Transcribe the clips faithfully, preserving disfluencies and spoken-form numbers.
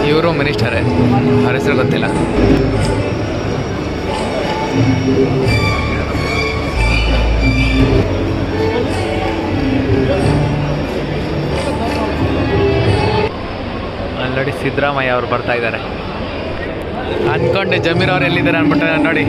ಇವರು ಮಿನಿಸ್ಟರೇ, ಅವ್ರ ಹೆಸರು ಗೊತ್ತಿಲ್ಲ. ಅಲ್ಲಿ ನೋಡಿ ಸಿದ್ದರಾಮಯ್ಯ ಅವರು ಬರ್ತಾ ಇದ್ದಾರೆ. ಅಂದ್ಕೊಂಡೆ ಜಮೀರ್ ಅವ್ರು ಎಲ್ಲಿದ್ದಾರೆ ಅಂದ್ಬಿಟ್ರೆ ನೋಡಿ.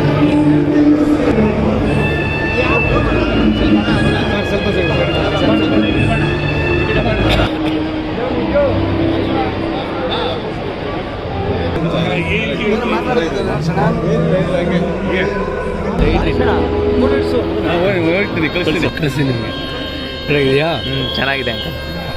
ಚೆನ್ನಾಗಿದೆ ಅಂತ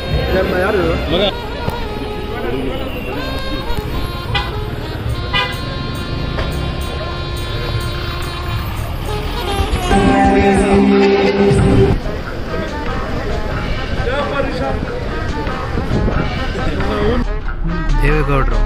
ದೇವೇಗೌಡರು.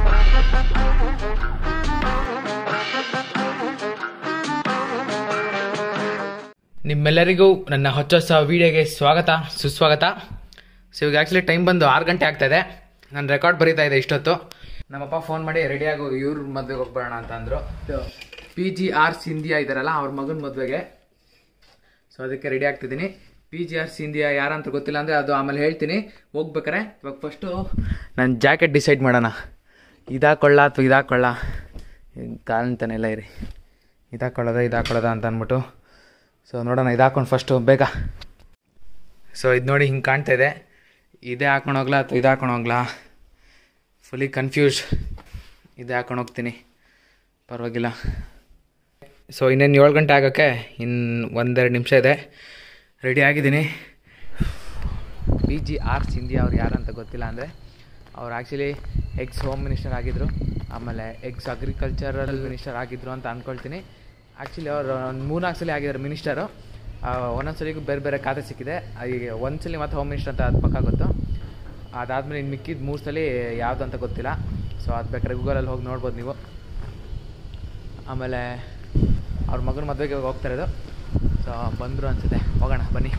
ನಿಮ್ಮೆಲ್ಲರಿಗೂ ನನ್ನ ಹೊಚ್ಚ ಹೊಸ ವೀಡಿಯೋಗೆ ಸ್ವಾಗತ ಸುಸ್ವಾಗತ. ಸೊ ಇವಾಗ ಆ್ಯಕ್ಚುಲಿ ಟೈಮ್ ಬಂದು ಆರು ಗಂಟೆ ಆಗ್ತಾಯಿದೆ. ನಾನು ರೆಕಾರ್ಡ್ ಬರೀತಾ ಇದೆ ಇಷ್ಟೊತ್ತು. ನಮ್ಮಪ್ಪ ಫೋನ್ ಮಾಡಿ ರೆಡಿಯಾಗು ಇವ್ರ ಮದುವೆಗೆ ಹೋಗ್ಬೇಡ ಅಂತ ಅಂದರು. ಪಿ ಜಿ ಆರ್ ಸಿಂಧಿಯಾ ಇದ್ದಾರಲ್ಲ ಅವ್ರ ಮಗನ ಮದುವೆಗೆ. ಸೊ ಅದಕ್ಕೆ ರೆಡಿ ಆಗ್ತಿದ್ದೀನಿ. ಪಿ ಜಿ ಆರ್ ಸಿಂಧಿಯಾ ಯಾರಂತ ಗೊತ್ತಿಲ್ಲ ಅಂದರೆ ಅದು ಆಮೇಲೆ ಹೇಳ್ತೀನಿ ಹೋಗ್ಬೇಕಾರೆ. ಇವಾಗ ಫಸ್ಟು ನಾನು ಜಾಕೆಟ್ ಡಿಸೈಡ್ ಮಾಡೋಣ. ಇದಾಕೊಳ್ಳ ಅಥವಾ ಇದಾಕೊಳ್ಳ ಕಾಣ್ತಾನೆ ಇಲ್ಲ ಇರಿ. ಇದಾಕೊಳ್ಳೋದ ಇದಾಕೊಳ್ಳೋದ ಅಂತ ಅಂದ್ಬಿಟ್ಟು ಸೊ ನೋಡೋಣ. ಇದು ಹಾಕೊಂಡು ಫಸ್ಟು ಬೇಗ. ಸೊ ಇದು ನೋಡಿ ಹಿಂಗೆ ಕಾಣ್ತಾ ಇದೆ. ಇದೇ ಹಾಕೊಂಡು ಹೋಗ್ಲಾ ಅಥವಾ ಇದು ಹಾಕೊಂಡು ಹೋಗ್ಲಾ, ಫುಲ್ಲಿ ಕನ್ಫ್ಯೂಸ್. ಇದೇ ಹಾಕೊಂಡು ಹೋಗ್ತೀನಿ, ಪರವಾಗಿಲ್ಲ. ಸೊ ಇನ್ನೇನು ಏಳು ಗಂಟೆ ಆಗೋಕ್ಕೆ ಇನ್ನು ಒಂದೆರಡು ನಿಮಿಷ ಇದೆ. ರೆಡಿ ಆಗಿದ್ದೀನಿ. ಪಿ ಜಿ ಆರ್ ಸಿಂಧಿಯಾ ಅವ್ರು ಯಾರಂತ ಗೊತ್ತಿಲ್ಲ ಅಂದರೆ ಅವ್ರು ಆ್ಯಕ್ಚುಲಿ ಎಕ್ಸ್ ಹೋಮ್ ಮಿನಿಸ್ಟರ್ ಆಗಿದ್ದರು, ಆಮೇಲೆ ಎಕ್ಸ್ ಅಗ್ರಿಕಲ್ಚರಲ್ ಮಿನಿಸ್ಟರ್ ಆಗಿದ್ದರು ಅಂತ ಅಂದ್ಕೊಳ್ತೀನಿ. ಆ್ಯಕ್ಚುಲಿ ಅವರು ಒಂದು ಮೂರ್ನಾಲ್ಕು ಸಲ ಆಗಿದ್ದಾರೆ ಮಿನಿಸ್ಟರು. ಒಂದೊಂದು ಸಲಿಗೂ ಬೇರೆ ಬೇರೆ ಖಾತೆ ಸಿಕ್ಕಿದೆ. ಈಗ ಒಂದು ಸಲ ಮತ್ತು ಹೋಮ್ ಮಿನಿಸ್ಟರ್ ಅಂತ ಅದು ಪಕ್ಕ ಗೊತ್ತು. ಅದಾದಮೇಲೆ ಇನ್ನು ಮಿಕ್ಕಿದ್ದು ಮೂರು ಸಲ ಯಾವುದು ಅಂತ ಗೊತ್ತಿಲ್ಲ. ಸೊ ಅದು ಬೇಕಾದ್ರೆ ಗೂಗಲಲ್ಲಿ ಹೋಗಿ ನೋಡ್ಬೋದು ನೀವು. ಆಮೇಲೆ ಅವ್ರ ಮಗನ ಮದುವೆಗೆ ಹೋಗ್ತಾ ಇರೋದು. ಸೊ ಬಂದರು ಅನಿಸುತ್ತೆ, ಹೋಗೋಣ ಬನ್ನಿ.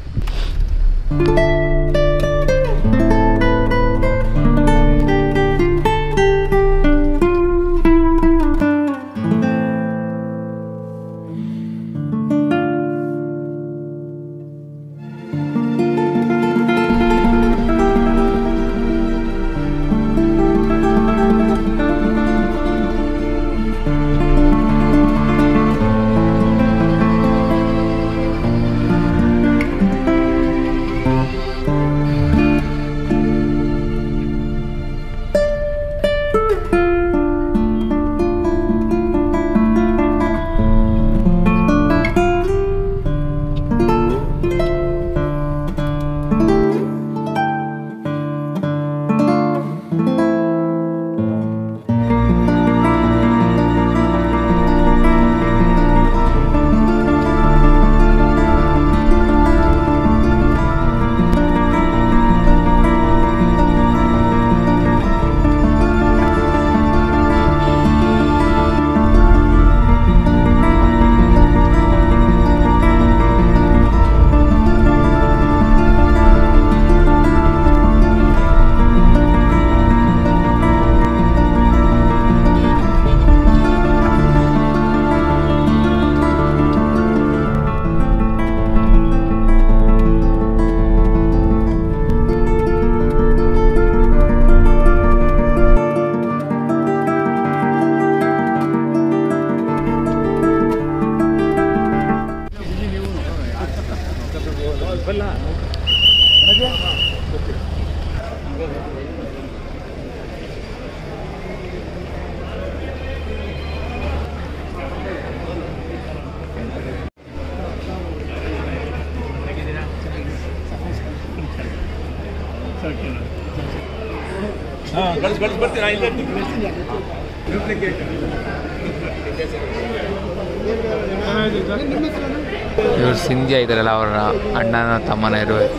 ಇವರು ಸಿಂಧಿಯಾ ಇದ್ದಾರಲ್ಲ ಅವರ ಅಣ್ಣನ ತಮ್ಮನ ಇರಬೇಕು.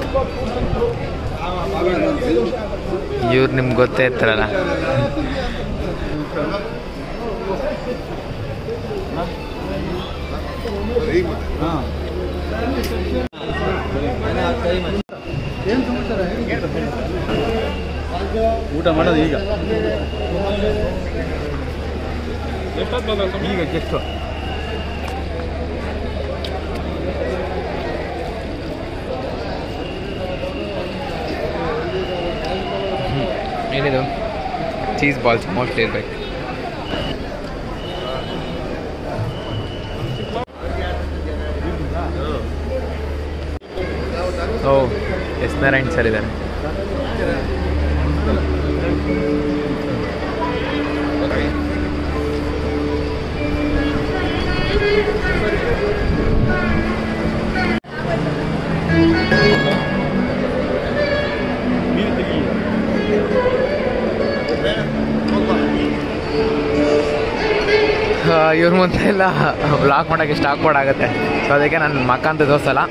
ಇವ್ರು ನಿಮ್ಗೆ ಗೊತ್ತೇ ಇರ್ತಾರಲ್ಲ. ಏನು ಸಮಾಚಾರ? ಊಟ ಮಾಡೋದು ಈಗ ಈಗ ಎಷ್ಟು ಏನಿದು ಚೀಸ್ ಬಾಲ್ಸ್ ಮೋಸ್ಟ್ಲಿ ಇರಬೇಕು. ಓ ಎಸ್ ನಾರಾಯಣ್ ಸರ್ ಇದ್ದಾರೆ. ಇವ್ರ ಮುಂದೆ ಎಲ್ಲ ಬ್ಲಾಕ್ ಮಾಡೋಕ್ಕೆ ಇಷ್ಟು ಆಕ್ವರ್ಡ್ ಆಗುತ್ತೆ. ಸೊ ಅದಕ್ಕೆ ನನ್ನ ಮಕ್ಕ ಅಂತ ತೋರಿಸಲ್ಲ,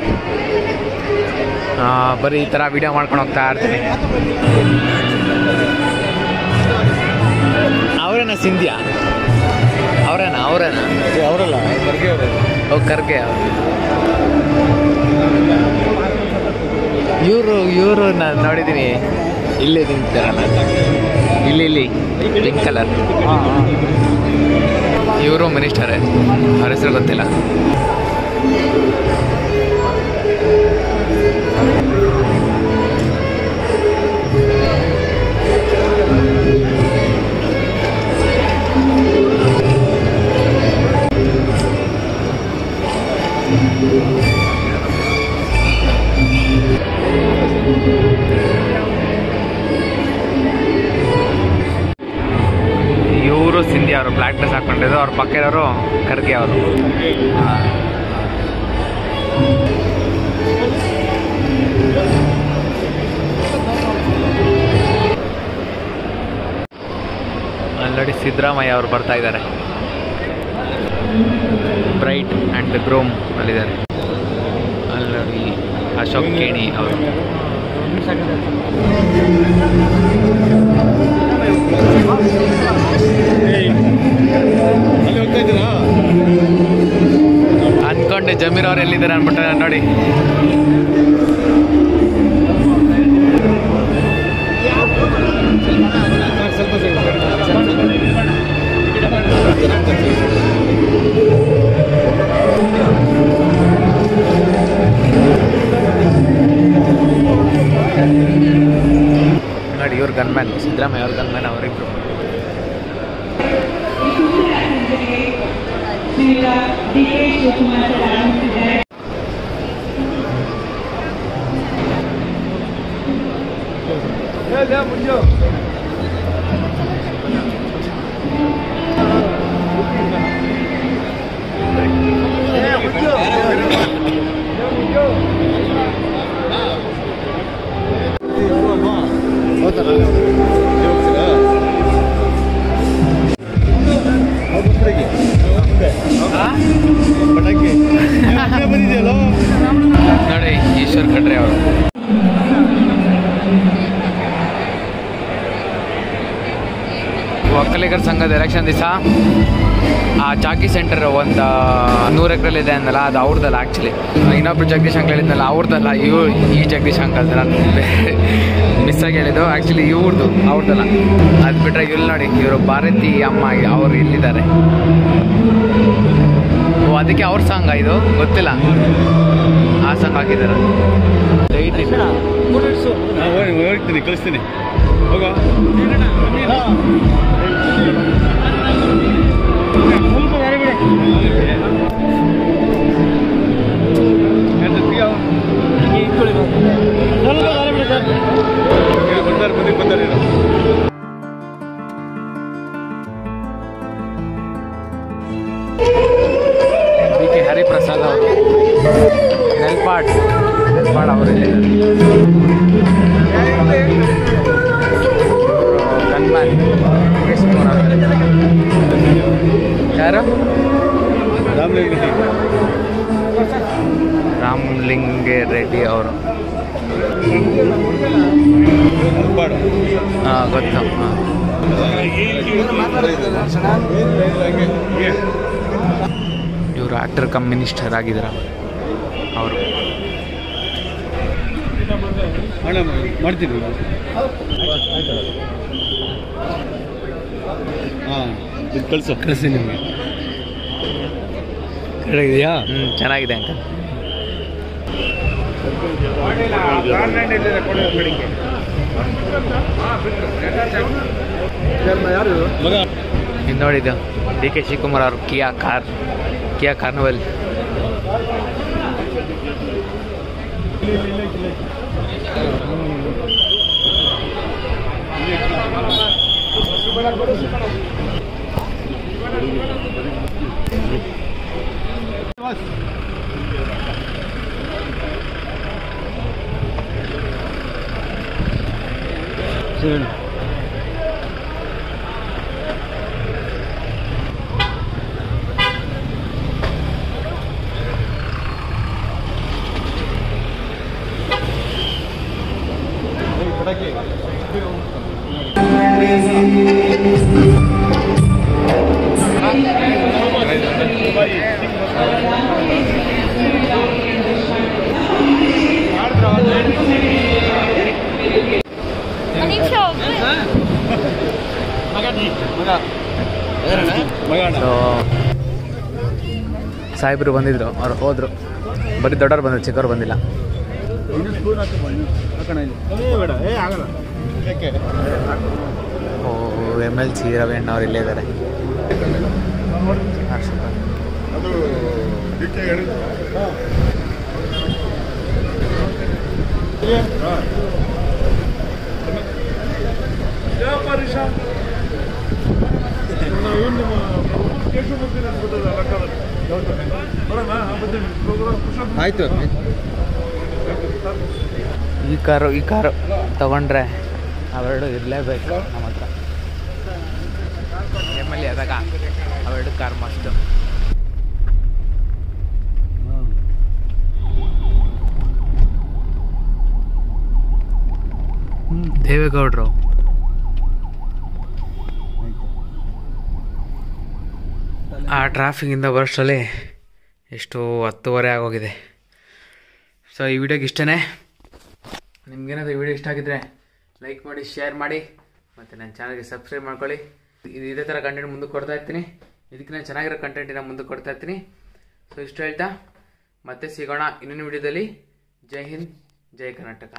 ಬರೀ ಈ ಥರ ವೀಡಿಯೋ ಮಾಡ್ಕೊಂಡು ಹೋಗ್ತಾ ಇರ್ತೀನಿ. ಅವರೇನ ಸಿಂಧ್ಯಾ? ಅವರೇನ ಅವರೇನ ಅವರಲ್ಲ ಖರ್ಗೆ ಅವರು. ಓ ಖರ್ಗೆ ಅವರು. ಇವರು ಇವರು ನಾನು ನೋಡಿದ್ದೀನಿ, ಇಲ್ಲೇ ನಿಂತಿದ್ದಾರಲ್ಲ, ಇಲ್ಲಿ ಇಲ್ಲಿ ಪಿಂಕ್ ಕಲರ್. ಇವರು ಮಿನಿಸ್ಟರೇ, ಅವ್ರ ಹೆಸರು ಗೊತ್ತಿಲ್ಲ. ಇವರು ಸಿಂಧಿ, ಅವರು ಬ್ಲ್ಯಾಕ್ ಡ್ರೆಸ್ ಹಾಕೊಂಡಿದ್ದು. ಅವ್ರ ಪಕ್ಕ ಇರೋರು ಖರ್ಗೆ ಅವರು. ಅಲ್ಲಿ ನೋಡಿ ಸಿದ್ದರಾಮಯ್ಯ ಅವರು ಬರ್ತಾ ಇದ್ದಾರೆ. ಬ್ರೈಟ್ ಆ್ಯಂಡ್ ಗ್ರೋಮ್ ಅಲ್ಲಿದ್ದಾರೆ. ಅಲ್ಲಿ ನೋಡಿ ಅಶೋಕ್ ಕೇಣಿ ಅವರು. ಅನ್ಕೊಂಡೆ ಜಮೀರ್ ಅವ್ರು ಎಲ್ಲಿದ್ದಾರೆ ಅನ್ಬಿಟ್ಟು ನೋಡಿ. ನೋಡಿ ಇವ್ರ ಗನ್ಮ್ಯಾನ್, ಸಿದ್ದರಾಮಯ್ಯ ಅವ್ರ ಗನ್ಮ್ಯಾನ್ ಅವರಿಬ್ರು. ನೋಡಿ ಈಶ್ವರ್ ಖಂಡ್ರೆ ಅವರು. ಒಕ್ಕಲಿಗರ ಸಂಘದ ಎಲೆಕ್ಷನ್ ದಿವಸ ಆ ಚಾಕಿ ಸೆಂಟರ್ ಒಂದು ನೂರು ಎಕರೆಲಿ ಇದೆ ಅಂದಲ್ಲ, ಅದು ಅವ್ರದ್ದಲ್ಲ ಆ್ಯಕ್ಚುಲಿ. ಇನ್ನೊಬ್ರು ಜಗದೀಶ್ ಅಂಕಲ್ ಹೇಳಿದ್ನಲ್ಲ, ಅವ್ರದ್ದಲ್ಲ. ಇವ್ ಈ ಜಗದೀಶ್ ಅಂಕಲ್ ನಾನು ಮಿಸ್ ಆಗಿ ಹೇಳಿದ್ದು, ಆ್ಯಕ್ಚುಲಿ ಇವ್ರದ್ದು, ಅವ್ರದ್ದಲ್ಲ. ಅದು ಬಿಟ್ಟರೆ ಇಲ್ಲಿ ನೋಡಿ ಇವರು ಭಾರತಿ ಅಮ್ಮ ಅವರು ಇಲ್ಲಿದ್ದಾರೆ. ಓ ಅದಕ್ಕೆ ಅವ್ರ ಸಾಂಗ ಇದು ಗೊತ್ತಿಲ್ಲ, ಆ ಸಾಂಗ್ ಹಾಕಿದ್ದಾರೆ. ಹೋಗ್ತೀನಿ, ಕಳಿಸ್ತೀನಿ. ಹೋಗ ಬರ್ತಾರೆ ಬಂದಿ ಬರ್ತಾರೆ. ಬಿ ಕೆ ಹರಿಪ್ರಸಾದ್ ಅವರು ನೆಲ್ಪಾಡ್ ನೆಲ್ಪಾಡ್ ಅವರಿದೆ. ಗನ್ಮ್ಯಾನ್ ಯಾರು? ರಾಮಲಿಂಗೆ ರೆಡ್ಡಿ ಅವರು. ಹಾಂ ಗೊತ್ತು. ಹಾಂ ಇವರು ಆ್ಯಕ್ಟರ್ ಕಮ್ ಮಿನಿಸ್ಟರ್ ಆಗಿದ್ದಾರೆ ಅವರು. ಅಣ್ಣ ಮಾಡ್ತೀನಿ ಹಾಂ ಇದು ಕಳಿಸು ಕಳಿಸಿ ನಿಮಗೆ ಇದೆಯಾ ಹ್ಞೂ ಚೆನ್ನಾಗಿದೆ ಅಂಕಲ್. ಯಾರು ಮಗ ಇದು ನೋಡಿದ್ದು ಡಿ ಕೆ ಶಿವಕುಮಾರ್ ಅವ್ರ Kia car Kia carnival. So ಸಾಹೇಬರು ಬಂದಿದ್ರು, ಅವ್ರು ಹೋದ್ರು. ಬರೀ ದೊಡ್ಡವ್ರು ಬಂದರು, ಚಿಕ್ಕವ್ರು ಬಂದಿಲ್ಲ. Oh M L C Ravi ಅಣ್ಣವ್ರು ಇಲ್ಲೇ ಇದ್ದಾರೆ. ಆಯ್ತು. ಈ ಕಾರು ಈ ಕಾರು ತಗೊಂಡ್ರೆ ಅವೆರಡು ಇರಲೇಬೇಕು ನಮ್ಮ ಹತ್ರ. ಎಮ್ ಎಲ್ ಎ ಆದಾಗ ಅವೆರಡು ಕಾರ್ ಮಸ್ತು. ದೇವೇಗೌಡರು ಆ ಟ್ರಾಫಿಕಿಂದ ಬರೋಷ್ಟರಲ್ಲಿ ಎಷ್ಟು ಹತ್ತುವರೆ ಆಗೋಗಿದೆ. ಸೊ ಈ ವಿಡಿಯೋಗೆ ಇಷ್ಟೇ. ನಿಮ್ಗೇನಾದರೂ ಈ ವಿಡಿಯೋ ಇಷ್ಟ ಆಗಿದ್ದರೆ ಲೈಕ್ ಮಾಡಿ, ಶೇರ್ ಮಾಡಿ, ಮತ್ತು ನನ್ನ ಚಾನಲ್ಗೆ ಸಬ್ಸ್ಕ್ರೈಬ್ ಮಾಡ್ಕೊಳ್ಳಿ. ಇದೇ ಥರ ಕಂಟೆಂಟ್ ಮುಂದಕ್ಕೆ ಕೊಡ್ತಾ ಇರ್ತೀನಿ. ಇದಕ್ಕಿಂತ ಚೆನ್ನಾಗಿರೋ ಕಂಟೆಂಟಿನ ಮುಂದಕ್ಕೆ ಕೊಡ್ತಾ ಇರ್ತೀನಿ. ಸೊ ಇಷ್ಟು ಹೇಳ್ತಾ ಮತ್ತೆ ಸಿಗೋಣ ಇನ್ನೊಂದು ವಿಡಿಯೋದಲ್ಲಿ. ಜೈ ಹಿಂದ್, ಜೈ ಕರ್ನಾಟಕ.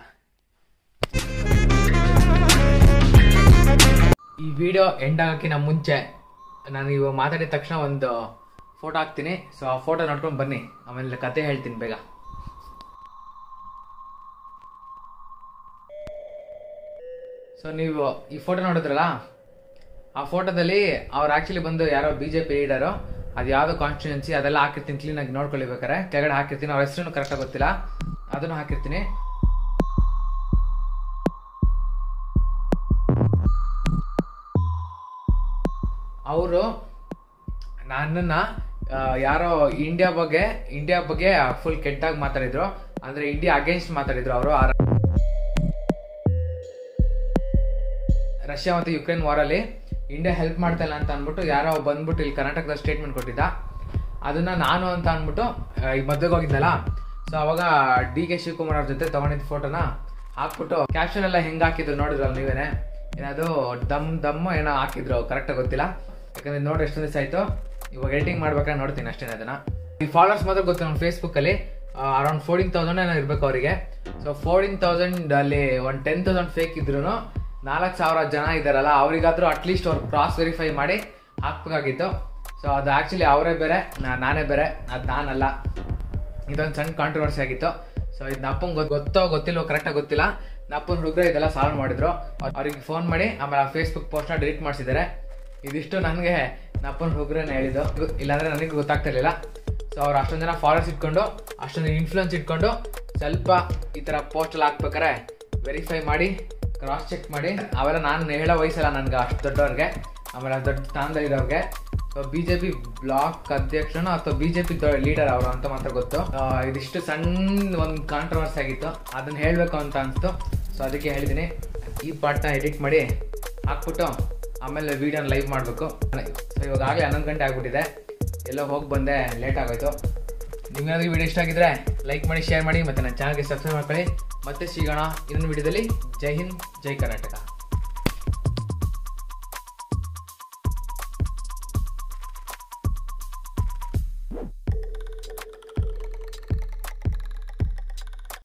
ಈ ವಿಡಿಯೋ ಎಂಡ್ ಆಗೋಕ್ಕಿಂತ ಮುಂಚೆ ನಾನು ಇವಾಗ ಮಾತಾಡಿದ ತಕ್ಷಣ ಒಂದು ಫೋಟೋ ಹಾಕ್ತೀನಿ. ಸೊ ಆ ಫೋಟೋ ನೋಡ್ಕೊಂಡು ಬನ್ನಿ, ಆಮೇಲೆ ಕತೆ ಹೇಳ್ತೀನಿ ಬೇಗ. ಸೊ ನೀವು ಈ ಫೋಟೋ ನೋಡಿದ್ರಲ್ಲ, ಆ ಫೋಟೋದಲ್ಲಿ ಅವ್ರು ಆ್ಯಕ್ಚುಲಿ ಬಂದು ಯಾರೋ ಬಿ ಜೆ ಪಿ ಲೀಡರು, ಅದು ಯಾವುದೋ ಕಾನ್ಸ್ಟಿಟ್ಯೂನ್ಸಿ ಅದೆಲ್ಲ ಹಾಕಿರ್ತೀನಿ, ಕ್ಲೀನಾಗಿ ನೋಡ್ಕೊಳ್ಬೇಕಾರೆ ಕೆಳಗಡೆ ಹಾಕಿರ್ತೀನಿ. ಅವ್ರ ಹೆಸರು ಕರೆಕ್ಟಾಗಿ ಗೊತ್ತಿಲ್ಲ, ಅದನ್ನು ಹಾಕಿರ್ತೀನಿ. ಅವರು ನನ್ನನ್ನು ಯಾರೋ ಇಂಡಿಯಾ ಬಗ್ಗೆ ಇಂಡಿಯಾ ಬಗ್ಗೆ ಫುಲ್ ಕೆಟ್ಟಾಗಿ ಮಾತಾಡಿದ್ರು, ಅಂದರೆ ಇಂಡಿಯಾ ಅಗೇನ್ಸ್ಟ್ ಮಾತಾಡಿದ್ರು ಅವರು. ರಷ್ಯಾ ಮತ್ತು ಯುಕ್ರೇನ್ ವಾರಲ್ಲಿ ಇಂಡಿಯಾ ಹೆಲ್ಪ್ ಮಾಡ್ತಾ ಇಲ್ಲ ಅಂತ ಅಂದ್ಬಿಟ್ಟು ಯಾರೋ ಬಂದ್ಬಿಟ್ಟು ಇಲ್ಲಿ ಕರ್ನಾಟಕದ ಸ್ಟೇಟ್ಮೆಂಟ್ ಕೊಟ್ಟಿದ್ದ. ಅದನ್ನು ನಾನು ಅಂತ ಅಂದ್ಬಿಟ್ಟು ಈ ಮದುವೆಗೆ ಹೋಗಿದ್ನಲ್ಲ, ಸೊ ಅವಾಗ ಡಿ ಕೆ ಶಿವಕುಮಾರ್ ಅವ್ರ ಜೊತೆ ತೊಗೊಂಡಿದ್ದ ಫೋಟೋನ ಹಾಕ್ಬಿಟ್ಟು ಕ್ಯಾಪ್ಷನ್ ಎಲ್ಲ ಹೆಂಗೆ ಹಾಕಿದ್ರು ನೋಡಿದ್ರಲ್ಲ ನೀವೇನೆ. ಏನದು ದಮ್ ದಮ್ ಏನೋ ಹಾಕಿದ್ರು, ಕರೆಕ್ಟಾಗಿ ಗೊತ್ತಿಲ್ಲ, ಯಾಕಂದ್ರೆ ನೋಡಿ ಎಷ್ಟೊಂದು ದಿವಸ ಆಯಿತು. ಇವಾಗ ಎಡಿಟಿಂಗ್ ಮಾಡ್ಬೇಕಾದ್ರೆ ನೋಡ್ತೀನಿ ಅಷ್ಟೇ ಅದನ್ನು. ಈ ಫಾಲೋವರ್ಸ್ ಮಾತ್ರ ಗೊತ್ತು ನಮ್ಮ ಫೇಸ್ಬುಕ್ಕಲ್ಲಿ ಅರೌಂಡ್ ಫೋರ್ಟೀನ್ ತೌಸಂಡ್ ಏನೋ ಇರಬೇಕು ಅವರಿಗೆ. ಸೊ ಫೋರ್ಟೀನ್ ತೌಸಂಡ್ ಅಲ್ಲಿ ಒಂದು ಟೆನ್ ತೌಸಂಡ್ ಫೇಕ್ ಇದ್ರು ನಾಲ್ಕು ಸಾವಿರ ಜನ ಇದ್ದಾರಲ್ಲ, ಅವರಿಗಾದ್ರೂ ಅಟ್ಲೀಸ್ಟ್ ಅವ್ರು ಕ್ರಾಸ್ ವೆರಿಫೈ ಮಾಡಿ ಹಾಕ್ಬೇಕಾಗಿತ್ತು. ಸೊ ಅದು ಆ್ಯಕ್ಚುಲಿ ಅವರೇ ಬೇರೆ, ನಾನೇ ಬೇರೆ, ಅದು ನಾನಲ್ಲ. ಇದೊಂದು ಸಣ್ಣ ಕಾಂಟ್ರವರ್ಸಿ ಆಗಿತ್ತು. ಸೊ ಇದು ನಪ್ಪಂಗೆ ಗೊತ್ತೋ ಗೊತ್ತಿಲ್ಲೋ ಕರೆಕ್ಟಾಗಿ ಗೊತ್ತಿಲ್ಲ. ನಪ್ಪನ ಹುಡುಗರು ಇದೆಲ್ಲ ಸಾಲ್ವ್ ಮಾಡಿದ್ರು. ಅವ್ರಿಗೆ ಫೋನ್ ಮಾಡಿ ಆಮೇಲೆ ಆ ಫೇಸ್ಬುಕ್ ಪೋಸ್ಟ್ನ ಡಿಲೀಟ್ ಮಾಡಿಸಿದ್ದಾರೆ. ಇದಿಷ್ಟು ನನಗೆ ನಪ್ಪನ ಹುಡುಗರನ್ನ ಹೇಳಿದ್ದು, ಇಲ್ಲಾಂದರೆ ನನಗೆ ಗೊತ್ತಾಗ್ತಿರ್ಲಿಲ್ಲ. ಸೊ ಅವ್ರು ಅಷ್ಟೊಂದು ಜನ ಫಾಲೋವರ್ಸ್ ಇಟ್ಕೊಂಡು, ಅಷ್ಟೊಂದು ಇನ್ಫ್ಲುಯೆನ್ಸ್ ಇಟ್ಕೊಂಡು ಸ್ವಲ್ಪ ಈ ಥರ ಪೋಸ್ಟಲ್ಲಿ ಹಾಕ್ಬೇಕಾರೆ ವೆರಿಫೈ ಮಾಡಿ, ಕ್ರಾಸ್ ಚೆಕ್ ಮಾಡಿ, ಅವೆಲ್ಲ ನಾನು ಹೇಳೋ ವಯಸ್ಸಲ್ಲ ನನಗೆ ಅಷ್ಟು ದೊಡ್ಡವ್ರಿಗೆ, ಆಮೇಲೆ ದೊಡ್ಡ ಸ್ಥಾನದಲ್ಲಿರೋರಿಗೆ. So B J P block ಅಧ್ಯಕ್ಷನೋ ಅಥವಾ ಬಿ ಜೆ ಪಿ ಲೀಡರ್ ಅವರು ಅಂತ ಮಾತ್ರ ಗೊತ್ತು. ಇದಿಷ್ಟು ಸಣ್ಣ ಒಂದು ಕಾಂಟ್ರವರ್ಸಿ ಆಗಿತ್ತು, ಅದನ್ನು ಹೇಳಬೇಕು ಅಂತ ಅನಿಸ್ತು. ಸೊ ಅದಕ್ಕೆ ಹೇಳಿದ್ದೀನಿ. ಈ ಪಾರ್ಟ್ನ ಎಡಿಟ್ ಮಾಡಿ ಹಾಕ್ಬಿಟ್ಟು ಆಮೇಲೆ ವೀಡಿಯೋನ ಲೈವ್ ಮಾಡಬೇಕು. ಸೊ ಇವಾಗಲೇ ಹನ್ನೊಂದು ಗಂಟೆ ಆಗಿಬಿಟ್ಟಿದೆ, ಎಲ್ಲೋ ಹೋಗಿ ಬಂದೆ, ಲೇಟ್ ಆಗೋಯ್ತು. ನಿಮಗೇನಾದರೂ ವಿಡಿಯೋ ಇಷ್ಟ ಆಗಿದ್ರೆ ಲೈಕ್ ಮಾಡಿ, ಶೇರ್ ಮಾಡಿ, ಮತ್ತು ನನ್ನ ಚಾನಲ್ಗೆ ಸಬ್ಸ್ಕ್ರೈಬ್ ಮಾಡ್ಕೊಳ್ಳಿ. ಮತ್ತೆ ಸಿಗೋಣ ಇನ್ನೊಂದು ವಿಡಿಯೋದಲ್ಲಿ. ಜೈ ಹಿಂದ್, ಜೈ ಕರ್ನಾಟಕ.